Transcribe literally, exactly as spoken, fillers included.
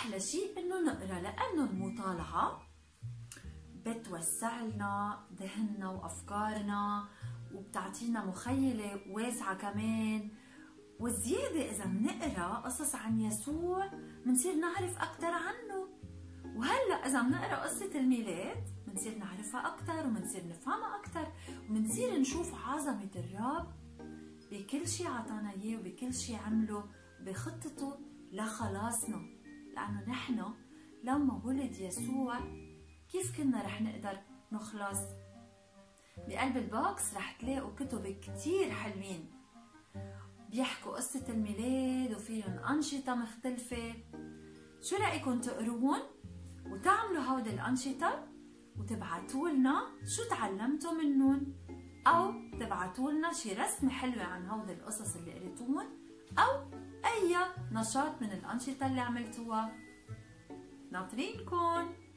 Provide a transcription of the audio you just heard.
أحلى شيء إنه نقرأ، لأنه المطالعة بتوسع لنا ذهننا وأفكارنا وبتعطينا مخيلة واسعة كمان. والزيادة إذا بنقرأ قصص عن يسوع بنصير نعرف أكتر عنه. وهلأ إذا بنقرأ قصة الميلاد بنصير نعرفها أكتر وبنصير نفهمها أكتر وبنصير نشوف عظمة الرب بكل شيء عطانا إياه وبكل شيء عمله بخطته لخلاصنا. لأنه نحن لما ولد يسوع كيف كنا رح نقدر نخلص؟ بقلب البوكس رح تلاقوا كتب كتير حلوين بيحكوا قصة الميلاد وفيهم أنشطة مختلفة. شو رأيكم تقروهن وتعملوا هودي الأنشطة وتبعتوا لنا شو تعلمتوا منهم، أو تبعتوا لنا شي رسمة حلوة عن هودي القصص اللي قريتوهن، أو أي نشاط من الأنشطة اللي عملتوها. ناطرينكن.